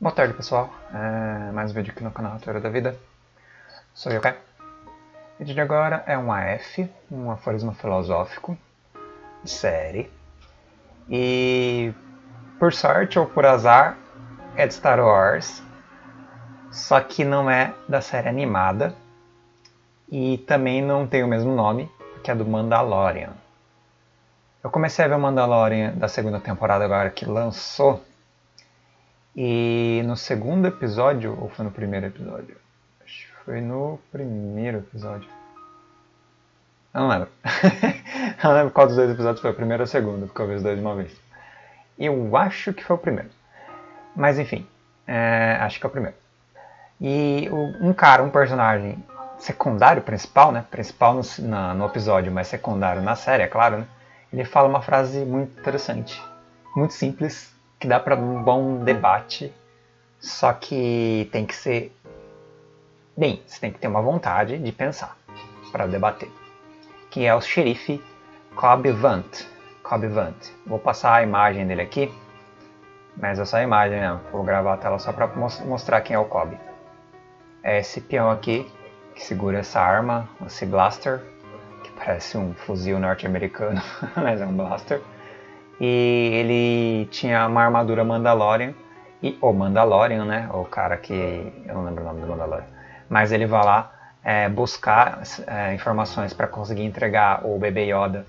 Boa tarde, pessoal. Mais um vídeo aqui no canal Teoria da Vida. Sou eu, Kai. O vídeo de agora é um AF, um aforismo filosófico de série. E, por sorte ou por azar, é de Star Wars. Só que não é da série animada. E também não tem o mesmo nome, que é do Mandalorian. Eu comecei a ver o Mandalorian da segunda temporada agora que lançou. E no segundo episódio, ou foi no primeiro episódio? Acho que foi no primeiro episódio. Eu não lembro. Eu não lembro qual dos dois episódios foi o primeiro ou o segundo, porque eu vi os dois de uma vez. Eu acho que foi o primeiro. Mas enfim, acho que é o primeiro. E um personagem secundário, principal, né? Principal no episódio, mas secundário na série, é claro, né? Ele fala uma frase muito interessante, muito simples, que dá para um bom debate, só que tem que ser... Bem, você tem que ter uma vontade de pensar para debater. Que é o xerife Cobb Vanth. Cobb Vanth. Vou passar a imagem dele aqui, mas é só a imagem, né? Vou gravar a tela só para mostrar quem é o Cobb. É esse peão aqui que segura essa arma, esse blaster, que parece um fuzil norte-americano, mas é um blaster. E ele tinha uma armadura Mandalorian, e o Mandalorian, né, o cara que, eu não lembro o nome do Mandalorian, mas ele vai lá buscar informações para conseguir entregar o bebê Yoda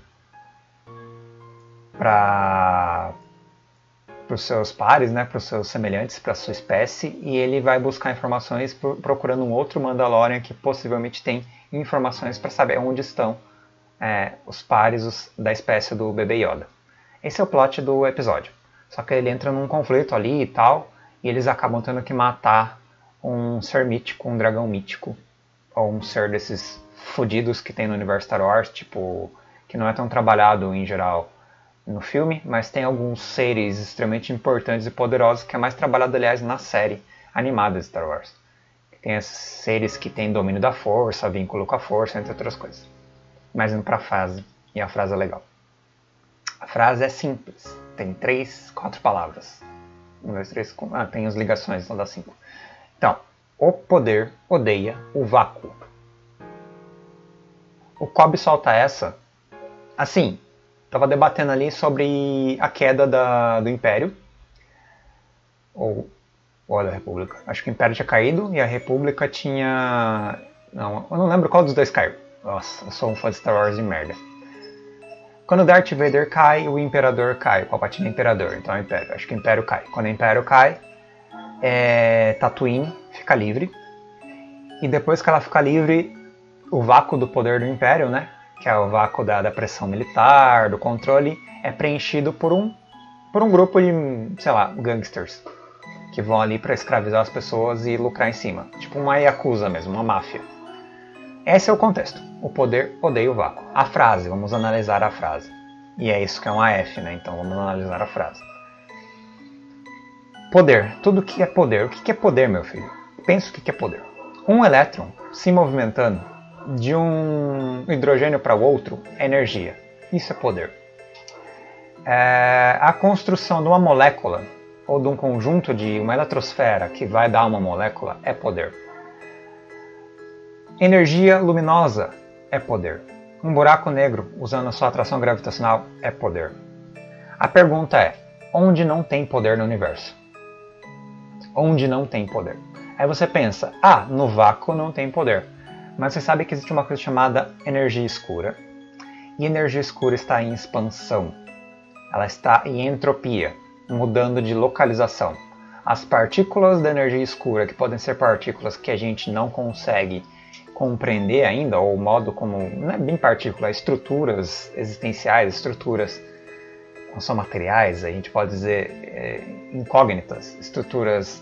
para os seus pares, né, para os seus semelhantes, para a sua espécie, e ele vai buscar informações procurando um outro Mandalorian que possivelmente tem informações para saber onde estão os pares da espécie do bebê Yoda. Esse é o plot do episódio. Só que ele entra num conflito ali e tal, e eles acabam tendo que matar um ser mítico, um dragão mítico, ou um ser desses fodidos que tem no universo Star Wars, tipo, que não é tão trabalhado em geral no filme, mas tem alguns seres extremamente importantes e poderosos que é mais trabalhado, aliás, na série animada de Star Wars. Tem esses seres que têm domínio da força, vínculo com a força, entre outras coisas. Mas indo pra frase, e a frase é legal. A frase é simples, tem 4 palavras. 1, 2, 3, tem as ligações, então dá 5. Então, o poder odeia o vácuo. O Cobb solta essa, assim, estava debatendo ali sobre a queda do Império, ou da República. Acho que o Império tinha caído e a República tinha... Não, eu não lembro qual dos dois caiu. Nossa, eu sou um fã de Star Wars de merda. Quando Darth Vader cai, o Imperador cai. O Palpatine é Imperador, então é o Império. Acho que o Império cai. Quando o Império cai, Tatooine fica livre. E depois que ela fica livre, o vácuo do poder do Império, né? Que é o vácuo da pressão militar, do controle, é preenchido por um grupo de, sei lá, gangsters. Que vão ali para escravizar as pessoas e lucrar em cima. Tipo uma Yakuza mesmo, uma máfia. Esse é o contexto. O poder odeia o vácuo. A frase, vamos analisar a frase. E é isso que é um AF, né? Então vamos analisar a frase. Poder. Tudo que é poder. O que é poder, meu filho? Pensa o que é poder. Um elétron se movimentando de um hidrogênio para o outro é energia. Isso é poder. A construção de uma molécula ou de um conjunto de uma eletrosfera que vai dar uma molécula é poder. Energia luminosa é poder. Um buraco negro usando a sua atração gravitacional é poder. A pergunta é, onde não tem poder no universo? Onde não tem poder? Aí você pensa, no vácuo não tem poder. Mas você sabe que existe uma coisa chamada energia escura. E energia escura está em expansão. Ela está em entropia, mudando de localização. As partículas da energia escura, que podem ser partículas que a gente não consegue compreender ainda, ou o modo como, não é bem partícula, estruturas existenciais, estruturas não são materiais, a gente pode dizer incógnitas, estruturas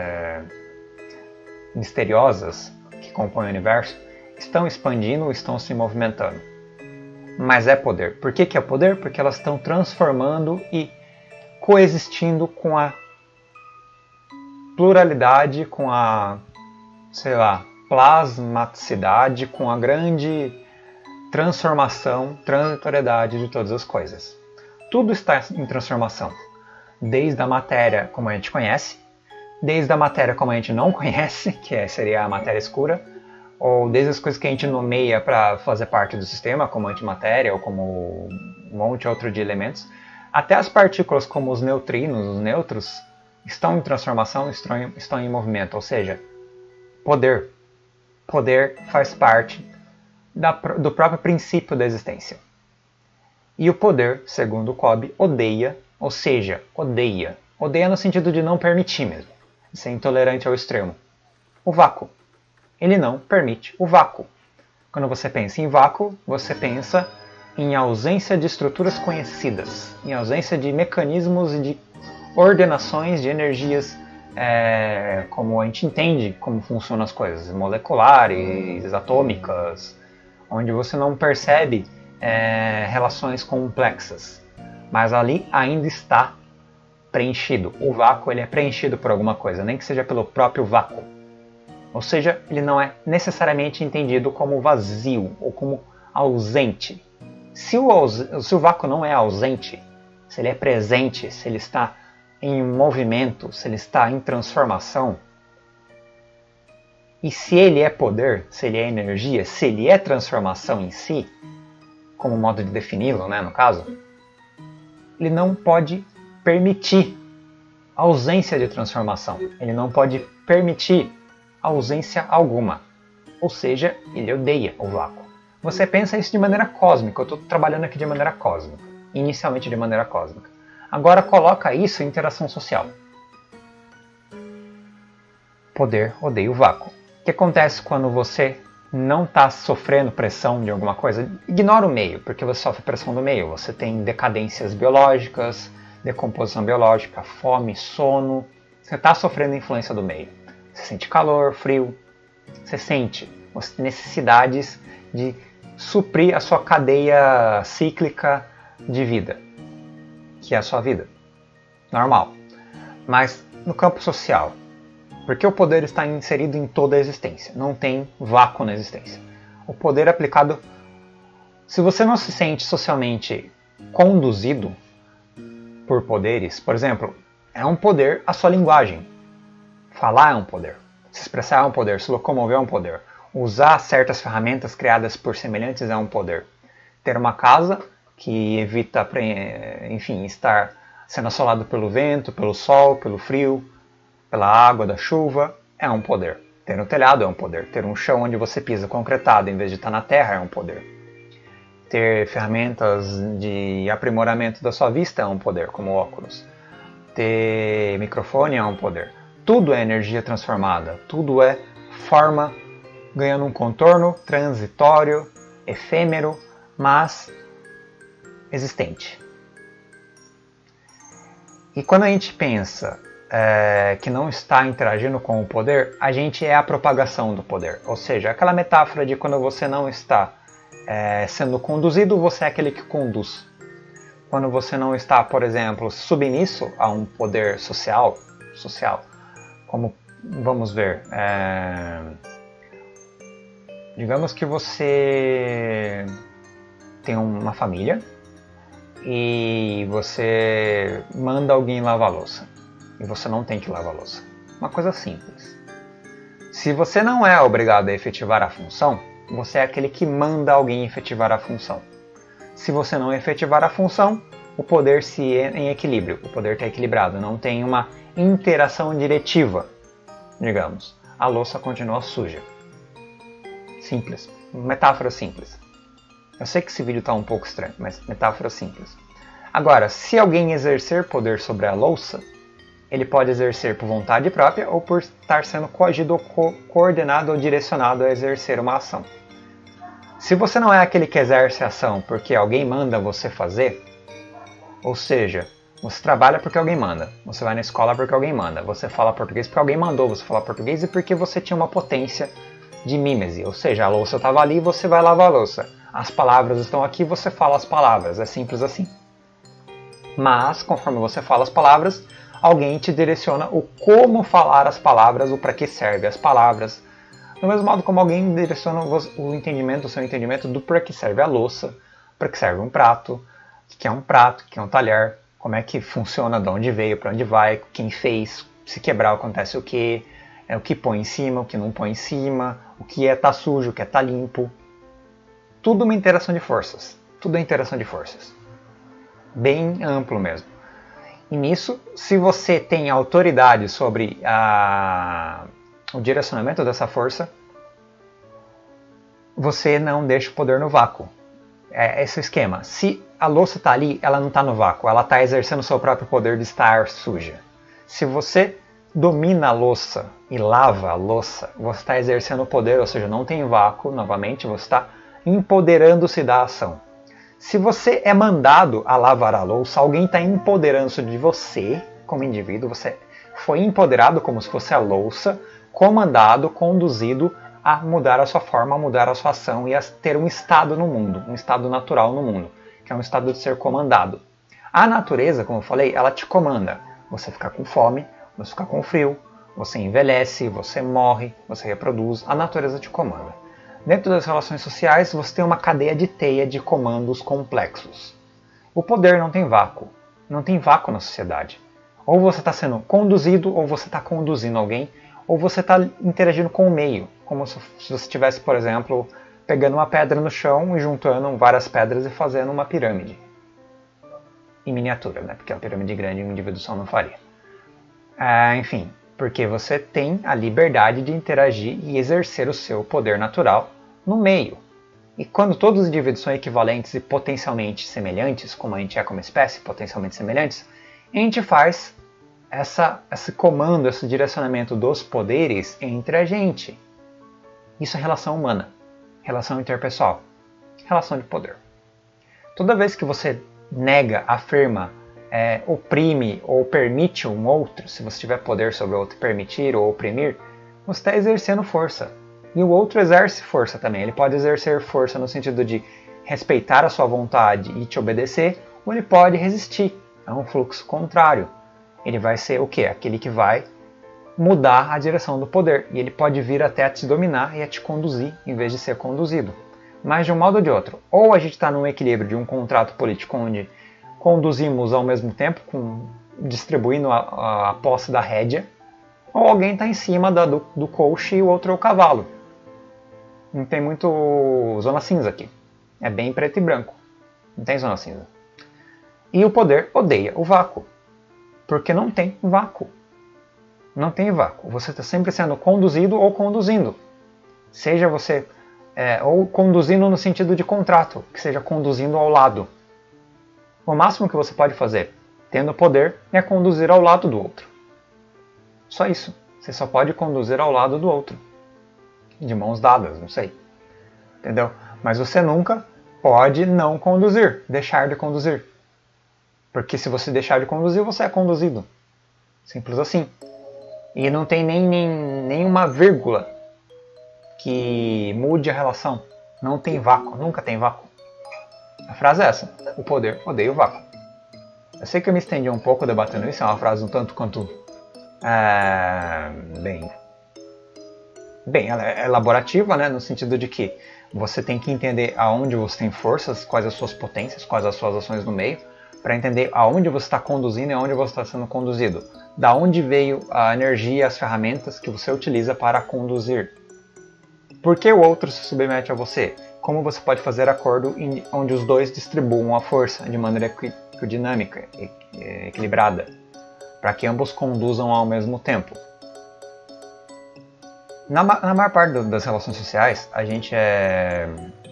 misteriosas que compõem o universo, estão expandindo, estão se movimentando. Mas é poder. Por que é poder? Porque elas estão transformando e coexistindo com a pluralidade, com a, sei lá, plasmaticidade, com a grande transformação, transitoriedade de todas as coisas. Tudo está em transformação. Desde a matéria como a gente conhece, desde a matéria como a gente não conhece, seria a matéria escura, ou desde as coisas que a gente nomeia para fazer parte do sistema, como antimatéria ou como um monte outro de elementos, até as partículas como os neutrinos, os nêutrons, estão em transformação, estão em movimento, ou seja, poder. Poder faz parte do próprio princípio da existência. E o poder, segundo Cobb, odeia, ou seja, odeia. Odeia no sentido de não permitir mesmo, de ser intolerante ao extremo. O vácuo. Ele não permite o vácuo. Quando você pensa em vácuo, você pensa em ausência de estruturas conhecidas, em ausência de mecanismos e de ordenações de energias, como a gente entende como funcionam as coisas, moleculares, atômicas, onde você não percebe relações complexas, mas ali ainda está preenchido. O vácuo ele é preenchido por alguma coisa, nem que seja pelo próprio vácuo. Ou seja, ele não é necessariamente entendido como vazio ou como ausente. Se o vácuo não é ausente, se ele é presente, se ele está em movimento, se ele está em transformação, e se ele é poder, se ele é energia, se ele é transformação em si, como modo de defini-lo, né, no caso, ele não pode permitir ausência de transformação. Ele não pode permitir ausência alguma. Ou seja, ele odeia o vácuo. Você pensa isso de maneira cósmica. Eu estou trabalhando aqui de maneira cósmica. Inicialmente de maneira cósmica. Agora coloca isso em interação social. Poder odeia o vácuo. O que acontece quando você não está sofrendo pressão de alguma coisa? Ignora o meio, porque você sofre pressão do meio. Você tem decadências biológicas, decomposição biológica, fome, sono. Você está sofrendo influência do meio. Você sente calor, frio. Você sente necessidades de suprir a sua cadeia cíclica de vida, que é a sua vida. Normal. Mas no campo social, porque o poder está inserido em toda a existência. Não tem vácuo na existência. O poder aplicado... Se você não se sente socialmente conduzido por poderes, por exemplo, é um poder a sua linguagem. Falar é um poder. Se expressar é um poder. Se locomover é um poder. Usar certas ferramentas criadas por semelhantes é um poder. Ter uma casa que evita, enfim, estar sendo assolado pelo vento, pelo sol, pelo frio, pela água da chuva, é um poder. Ter um telhado é um poder. Ter um chão onde você pisa concretado em vez de estar na terra é um poder. Ter ferramentas de aprimoramento da sua vista é um poder, como óculos. Ter microfone é um poder. Tudo é energia transformada. Tudo é forma ganhando um contorno transitório, efêmero, mas existente. E quando a gente pensa que não está interagindo com o poder, a gente é a propagação do poder. Ou seja, aquela metáfora de quando você não está sendo conduzido, você é aquele que conduz. Quando você não está, por exemplo, submisso a um poder social, como vamos ver, digamos que você tem uma família e você manda alguém lavar a louça. E você não tem que lavar a louça. Uma coisa simples. Se você não é obrigado a efetivar a função, você é aquele que manda alguém efetivar a função. Se você não efetivar a função, o poder se é em equilíbrio. O poder está equilibrado. Não tem uma interação diretiva, digamos. A louça continua suja. Simples. Metáfora simples. Eu sei que esse vídeo está um pouco estranho, mas metáfora simples. Agora, se alguém exercer poder sobre a louça, ele pode exercer por vontade própria ou por estar sendo coagido ou coordenado ou direcionado a exercer uma ação. Se você não é aquele que exerce a ação porque alguém manda você fazer, ou seja, você trabalha porque alguém manda, você vai na escola porque alguém manda, você fala português porque alguém mandou você falar português e porque você tinha uma potência de mímese, ou seja, a louça estava ali e você vai lavar a louça. As palavras estão aqui, você fala as palavras, é simples assim. Mas, conforme você fala as palavras, alguém te direciona o como falar as palavras, o para que serve as palavras. Do mesmo modo como alguém direciona o seu entendimento do para que serve a louça, para que serve um prato, o que é um prato, o que é um talher, como é que funciona, de onde veio, para onde vai, quem fez, Se quebrar, acontece o quê? O que põe em cima, o que não põe em cima, o que tá sujo, o que tá limpo. Tudo uma interação de forças. Tudo é interação de forças. Bem amplo mesmo. E nisso, se você tem autoridade sobre o direcionamento dessa força, você não deixa o poder no vácuo. É esse o esquema. Se a louça está ali, ela não está no vácuo. Ela está exercendo o seu próprio poder de estar suja. Se você domina a louça e lava a louça, você está exercendo o poder, ou seja, não tem vácuo, novamente, você está empoderando-se da ação. Se você é mandado a lavar a louça, alguém está empoderando-se de você, como indivíduo, você foi empoderado como se fosse a louça, comandado, conduzido a mudar a sua forma, a mudar a sua ação e a ter um estado no mundo, um estado natural no mundo, que é um estado de ser comandado. A natureza, como eu falei, ela te comanda. Você fica com fome, você fica com frio, você envelhece, você morre, você reproduz, a natureza te comanda. Dentro das relações sociais, você tem uma cadeia de teia de comandos complexos. O poder não tem vácuo. Não tem vácuo na sociedade. Ou você está sendo conduzido, ou você está conduzindo alguém, ou você está interagindo com o meio. Como se você estivesse, por exemplo, pegando uma pedra no chão e juntando várias pedras e fazendo uma pirâmide. Em miniatura, né? Porque a pirâmide grande um indivíduo só não faria. Enfim, porque você tem a liberdade de interagir e exercer o seu poder natural no meio. E quando todos os indivíduos são equivalentes e potencialmente semelhantes, como a gente é como espécie, potencialmente semelhantes, a gente faz esse comando, esse direcionamento dos poderes entre a gente. Isso é relação humana, relação interpessoal, relação de poder. Toda vez que você nega, afirma, oprime ou permite um outro, se você tiver poder sobre o outro, permitir ou oprimir, você está exercendo força. E o outro exerce força também. Ele pode exercer força no sentido de respeitar a sua vontade e te obedecer, ou ele pode resistir. É um fluxo contrário. Ele vai ser o quê? Aquele que vai mudar a direção do poder. E ele pode vir até a te dominar e a te conduzir, em vez de ser conduzido. Mas de um modo ou de outro. Ou a gente está num equilíbrio de um contrato político onde conduzimos ao mesmo tempo, distribuindo a posse da rédea, ou alguém está em cima do coche e o outro é o cavalo. Não tem muito zona cinza aqui. É bem preto e branco. Não tem zona cinza. E o poder odeia o vácuo. Porque não tem vácuo. Não tem vácuo. Você está sempre sendo conduzido ou conduzindo. Seja você ou conduzindo no sentido de contrato, que seja conduzindo ao lado. O máximo que você pode fazer, tendo poder, é conduzir ao lado do outro. Só isso. Você só pode conduzir ao lado do outro. De mãos dadas, não sei. Entendeu? Mas você nunca pode não conduzir, deixar de conduzir. Porque se você deixar de conduzir, você é conduzido. Simples assim. E não tem nenhuma vírgula que mude a relação. Não tem vácuo, nunca tem vácuo. A frase é essa: o poder odeia o vácuo. Eu sei que eu me estendi um pouco debatendo isso, é uma frase um tanto quanto bem elaborativa, né, no sentido de que você tem que entender aonde você tem forças, quais as suas potências, quais as suas ações no meio, para entender aonde você está conduzindo e aonde você está sendo conduzido. Da onde veio a energia e as ferramentas que você utiliza para conduzir. Por que o outro se submete a você? Como você pode fazer acordo onde os dois distribuam a força de maneira dinâmica, equilibrada, para que ambos conduzam ao mesmo tempo. Na maior parte das relações sociais, a gente é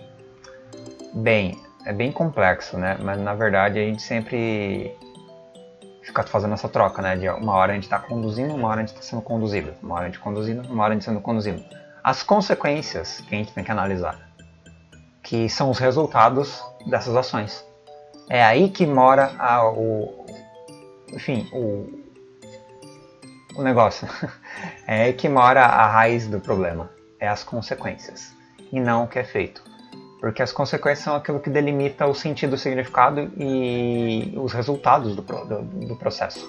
bem complexo, né? Mas na verdade a gente sempre fica fazendo essa troca, né? De uma hora a gente está conduzindo, uma hora a gente está sendo conduzido. Uma hora a gente conduzindo, uma hora a gente sendo conduzido. As consequências que a gente tem que analisar, que são os resultados dessas ações. É aí que mora o negócio. É aí que mora a raiz do problema. É as consequências. E não o que é feito. Porque as consequências são aquilo que delimita o sentido, o significado e os resultados do processo.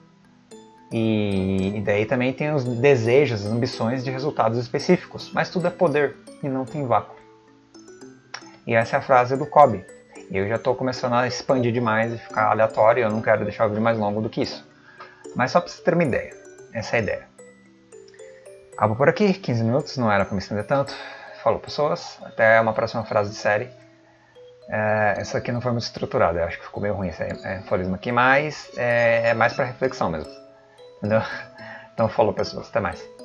E daí também tem os desejos, as ambições de resultados específicos. Mas tudo é poder e não tem vácuo. E essa é a frase do Kobe. E eu já estou começando a expandir demais e ficar aleatório. Eu não quero deixar o vídeo mais longo do que isso. Mas só para você ter uma ideia. essa é a ideia. Acabo por aqui, 15 minutos, não era para me estender tanto. Falou, pessoas, até uma próxima frase de série. Essa aqui não foi muito estruturada, eu acho que ficou meio ruim esse aforismo aqui, mas é mais para reflexão mesmo. Entendeu? Então falou, pessoas, até mais.